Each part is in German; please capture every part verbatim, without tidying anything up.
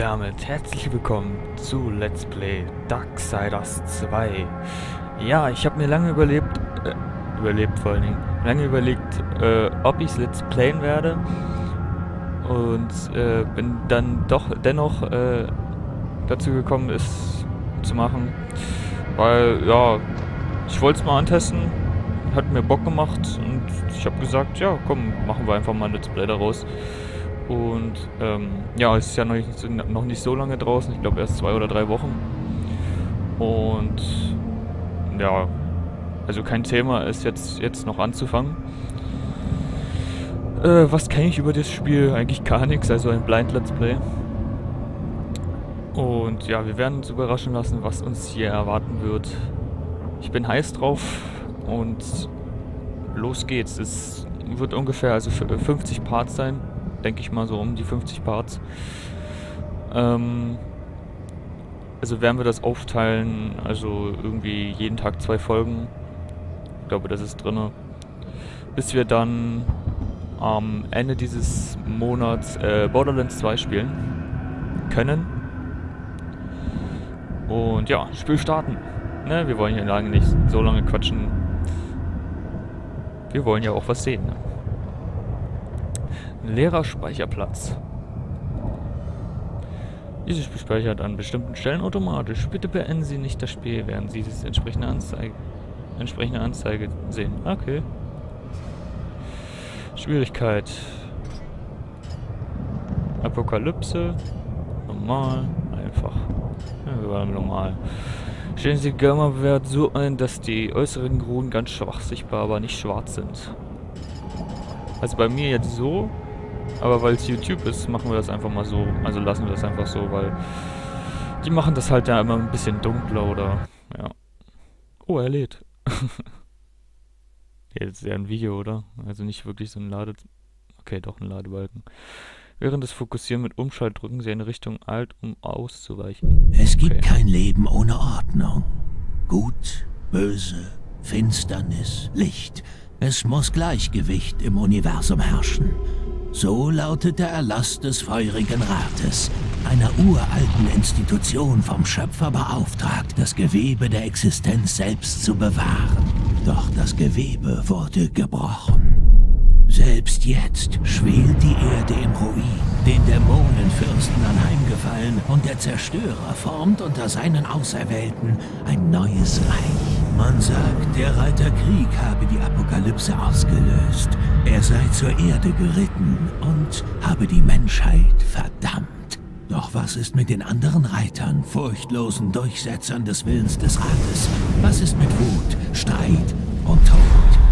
damit herzlich willkommen zu Let's Play Darksiders zwei. Ja, ich habe mir lange überlebt, äh, überlebt vor allen Dingen, lange überlegt, äh, ob ich es Let's Playen werde und äh, bin dann doch dennoch äh, dazu gekommen, es zu machen, weil, ja, ich wollte es mal antesten, hat mir Bock gemacht und ich habe gesagt, ja, komm, machen wir einfach mal ein Let's Play daraus. Und ähm, ja, es ist ja noch nicht, noch nicht so lange draußen, ich glaube erst zwei oder drei Wochen. Und ja, also kein Thema ist jetzt, jetzt noch anzufangen. Äh, was kenne ich über das Spiel? Eigentlich gar nichts, also ein Blind Let's Play. Und ja, wir werden uns überraschen lassen, was uns hier erwarten wird. Ich bin heiß drauf und los geht's. Es wird ungefähr also fünfzig Parts sein. Denke ich mal so um die fünfzig Parts. Ähm, also werden wir das aufteilen, also irgendwie jeden Tag zwei Folgen. Ich glaube, das ist drin. Bis wir dann am Ende dieses Monats äh, Borderlands zwei spielen können. Und ja, Spiel starten. Ne, wir wollen hier lange nicht so lange quatschen. Wir wollen ja auch was sehen. Ne? Leerer Speicherplatz. Dieses Spiel speichert an bestimmten Stellen automatisch. Bitte beenden Sie nicht das Spiel, während Sie das entsprechende Anzeige, entsprechende Anzeige sehen. Okay. Schwierigkeit. Apokalypse. Normal. Einfach. Ja, wir waren normal. Stellen Sie die Gamma-Wert so ein, dass die äußeren Kronen ganz schwach sichtbar, aber nicht schwarz sind. Also bei mir jetzt so. Aber weil es YouTube ist, machen wir das einfach mal so. Also lassen wir das einfach so, weil die machen das halt ja immer ein bisschen dunkler oder ja. Oh, er lädt. Jetzt ist ja ein Video, oder? Also nicht wirklich so ein Lade... Okay, doch ein Ladebalken. Während des Fokussieren mit Umschalt drücken Sie eine Richtung Alt, um auszuweichen. Es gibt okay. kein Leben ohne Ordnung. Gut, böse, Finsternis, Licht. Es muss Gleichgewicht im Universum herrschen. So lautet der Erlass des Feurigen Rates, einer uralten Institution vom Schöpfer beauftragt, das Gewebe der Existenz selbst zu bewahren. Doch das Gewebe wurde gebrochen. Selbst jetzt schwelt die Erde im Ruin, den Dämonenfürsten anheimgefallen, und der Zerstörer formt unter seinen Auserwählten ein neues Reich. Man sagt, der Reiter Krieg habe die Apokalypse ausgelöst. Er sei zur Erde geritten und habe die Menschheit verdammt. Doch was ist mit den anderen Reitern, furchtlosen Durchsetzern des Willens des Rates? Was ist mit Wut, Streit und Tod?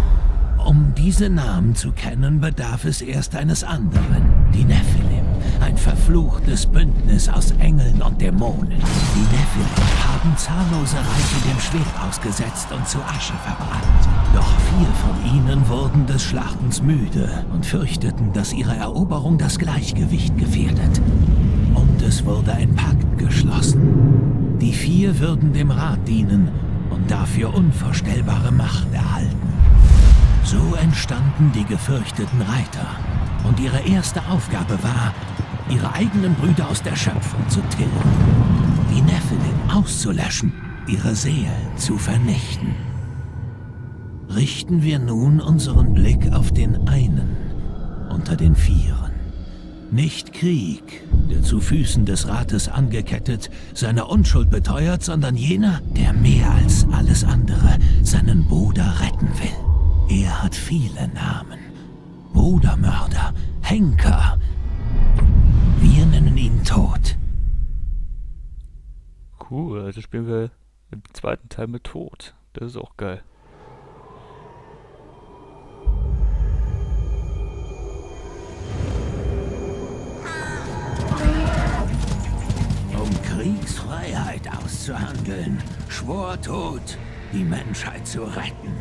Um diese Namen zu kennen, bedarf es erst eines anderen, die Nephilim. Ein verfluchtes Bündnis aus Engeln und Dämonen. Die Nephilim haben zahllose Reiche dem Schwert ausgesetzt und zu Asche verbrannt. Doch vier von ihnen wurden des Schlachtens müde und fürchteten, dass ihre Eroberung das Gleichgewicht gefährdet. Und es wurde ein Pakt geschlossen. Die vier würden dem Rat dienen und dafür unvorstellbare Macht erhalten. So entstanden die gefürchteten Reiter. Und ihre erste Aufgabe war, ihre eigenen Brüder aus der Schöpfung zu tilgen. Die Nephilim auszulöschen, ihre Seelen zu vernichten. Richten wir nun unseren Blick auf den einen unter den Vieren. Nicht Krieg, der zu Füßen des Rates angekettet seine Unschuld beteuert, sondern jener, der mehr als alles andere seinen Bruder retten will. Er hat viele Namen. Brudermörder, Henker. Wir nennen ihn Tod. Cool, also spielen wir im zweiten Teil mit Tod. Das ist auch geil. Um Kriegsfreiheit auszuhandeln, schwor Tod, die Menschheit zu retten.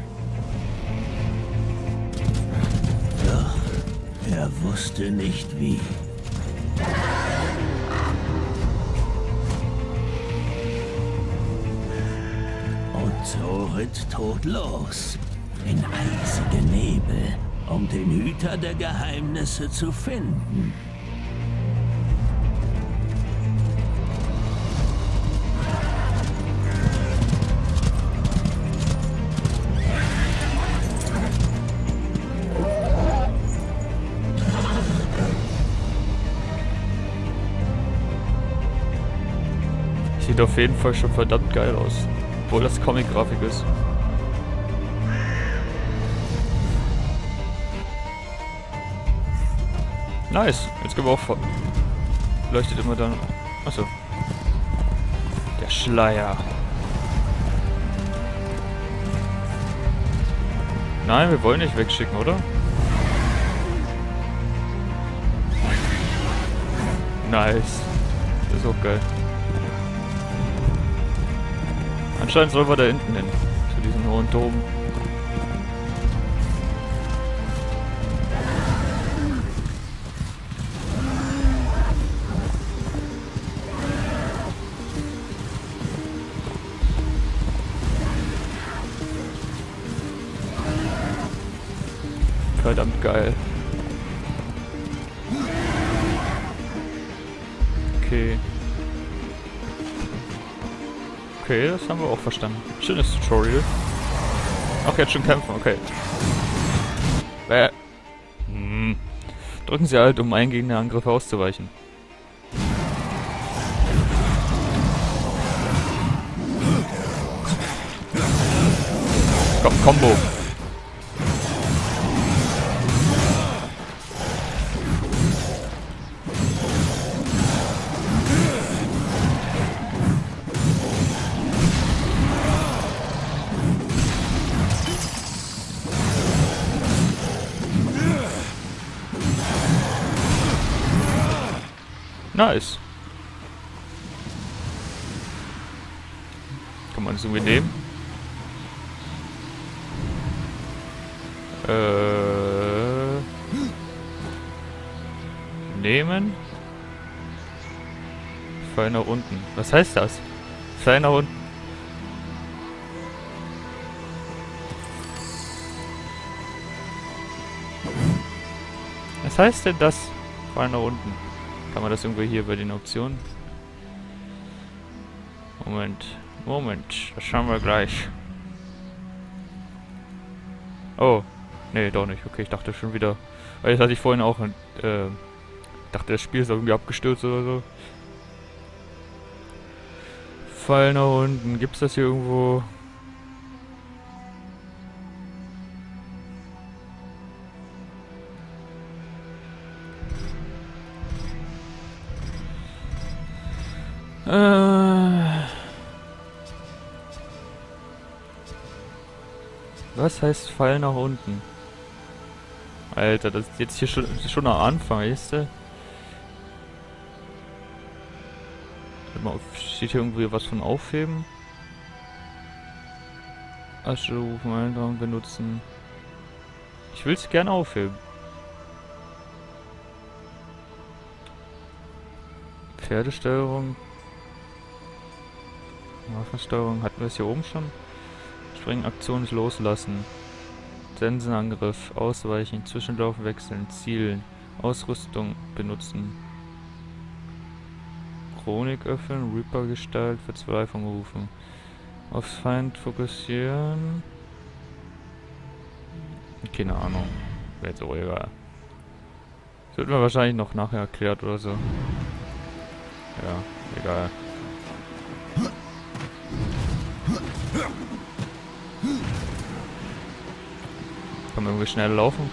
Doch er wusste nicht wie. Und so ritt Tod los, in eisige Nebel, um den Hüter der Geheimnisse zu finden. Sieht auf jeden Fall schon verdammt geil aus. Obwohl das Comic-Grafik ist. Nice. Jetzt gehen wir auch vor. Leuchtet immer dann. Achso. Der Schleier. Nein, wir wollen nicht wegschicken, oder? Nice. Das ist auch geil. Anscheinend sollen wir da hinten hin. Zu diesem hohen Dom. Verdammt geil. Okay. Okay, das haben wir auch verstanden. Schönes Tutorial. Ach, jetzt schon kämpfen, okay. Äh. Hm. Drücken Sie halt, um eingehende Angriffe auszuweichen. Komm, Combo. Nice. Kann man das irgendwie nehmen? Äh. Nehmen. Pfeil nach unten. Was heißt das? Pfeil nach unten. Was heißt denn das? Pfeil nach unten. Kann man das irgendwie hier bei den Optionen? Moment, Moment, das schauen wir gleich. Oh, nee, doch nicht. Okay, ich dachte schon wieder. Weil das hatte ich vorhin auch. Äh, dachte, das Spiel ist irgendwie abgestürzt oder so. Pfeil nach unten. Gibt's das hier irgendwo? Äh, was heißt Pfeil nach unten? Alter, das ist jetzt hier schon, schon am Anfang, weißt du? Steht hier irgendwie was von Aufheben? Asche rufen, Eintragen benutzen. Ich will es gerne aufheben. Pferdesteuerung. Waffensteuerung hatten wir es hier oben schon. Springen, Aktion ist loslassen. Sensenangriff, ausweichen, Zwischenlauf wechseln, zielen, Ausrüstung benutzen. Chronik öffnen, Reaper-Gestalt, Verzweiflung rufen. Aufs Feind fokussieren. Keine Ahnung. Wäre jetzt auch egal. Das wird mir wahrscheinlich noch nachher erklärt oder so. Ja, egal. Kann man irgendwie schnell laufen?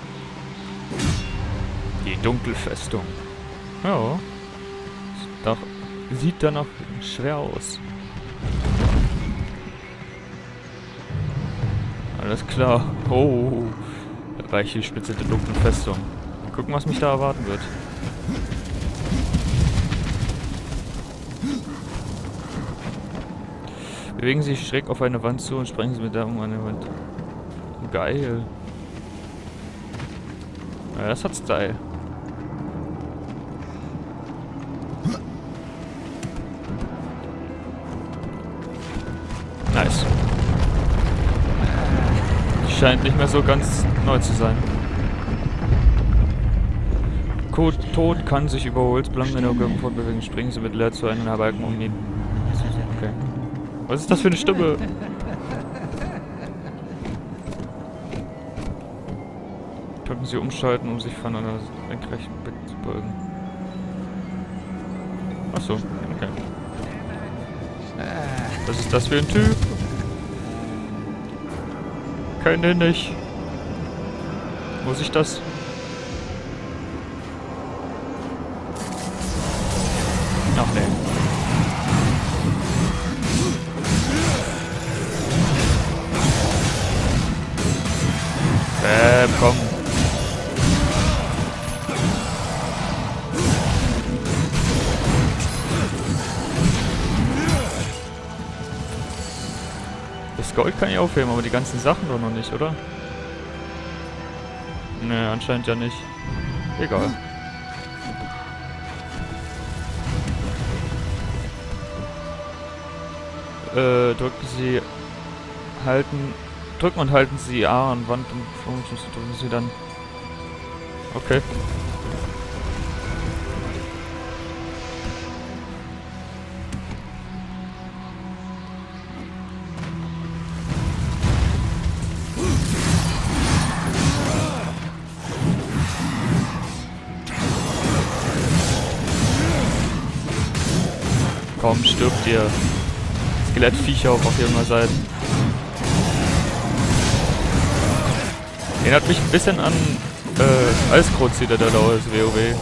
Die Dunkelfestung. Ja. Doch, sieht danach schwer aus. Alles klar. Oh. Reiche die Spitze der dunklen Festung. Mal gucken, was mich da erwarten wird. Bewegen Sie sich schräg auf eine Wand zu und sprengen Sie mit der um eine Wand. Geil. Ja, das hat Style. Nice. Die scheint nicht mehr so ganz neu zu sein. Code Tod kann sich über Holzplanken in der Umgebung fortbewegen. Springen Sie mit leer zu einem Balken um ihn. Okay. Was ist das für eine Stimme? Können Sie umschalten, um sich von einer senkrechten wegzubeugen. Achso, okay. Was ist das für ein Typ? Kenn den nicht. Muss ich das? Ach nee. Ähm, komm. Das Gold kann ich aufheben, aber die ganzen Sachen doch noch nicht, oder? Ne, anscheinend ja nicht. Egal. Äh, drücken Sie... Halten... Drücken und halten Sie A an Wand und drücken Sie dann... Okay. Komm, stirbt ihr. Skelettviecher auf jeden Fall. Erinnert mich ein bisschen an äh, Eiskrot-Citadel aus WoW.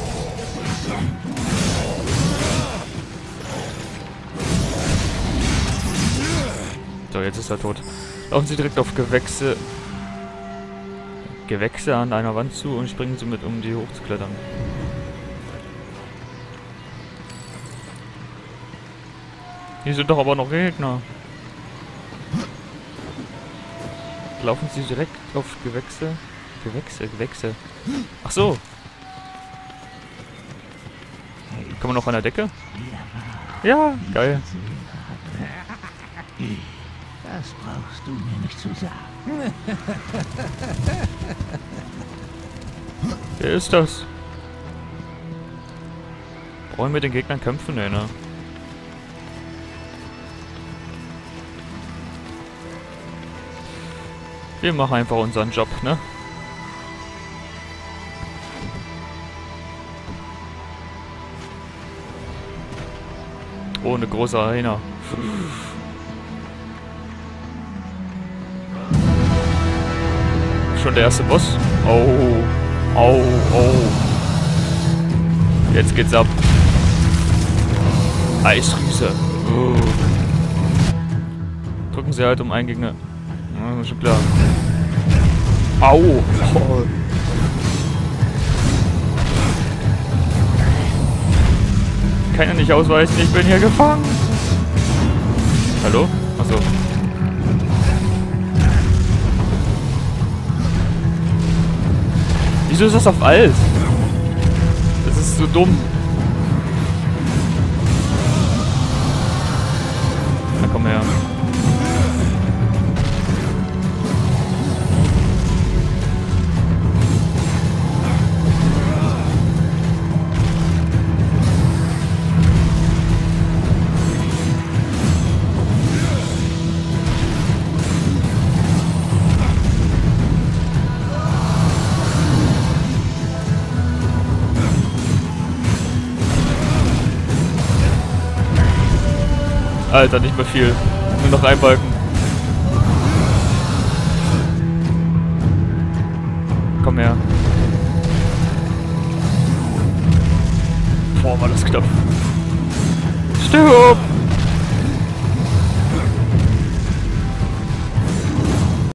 So, jetzt ist er tot. Laufen Sie direkt auf Gewächse... Gewächse an einer Wand zu und springen Sie mit, um die hochzuklettern. Hier sind doch aber noch Gegner. Laufen Sie direkt auf Gewächse. Gewächse, Gewächse. Ach so. Kann man noch an der Decke? Ja, geil. Das brauchst du mir nicht zu sagen. Wer ist das? Brauchen wir mit den Gegnern kämpfen? Nee, ne? Wir machen einfach unseren Job, ne? Ohne große Arena. Schon der erste Boss? Oh. Oh, oh. Jetzt geht's ab. Eisriese. Oh. Drücken Sie halt um einen Gegner. Ja, schon klar. Au! Oh. Kann ja nicht ausweichen, ich bin hier gefangen. Hallo? Achso. Wieso ist das auf alt? Das ist so dumm. Na komm her. Alter, nicht mehr viel. Nur noch ein Balken. Komm her. Boah, war das knapp. Stirb!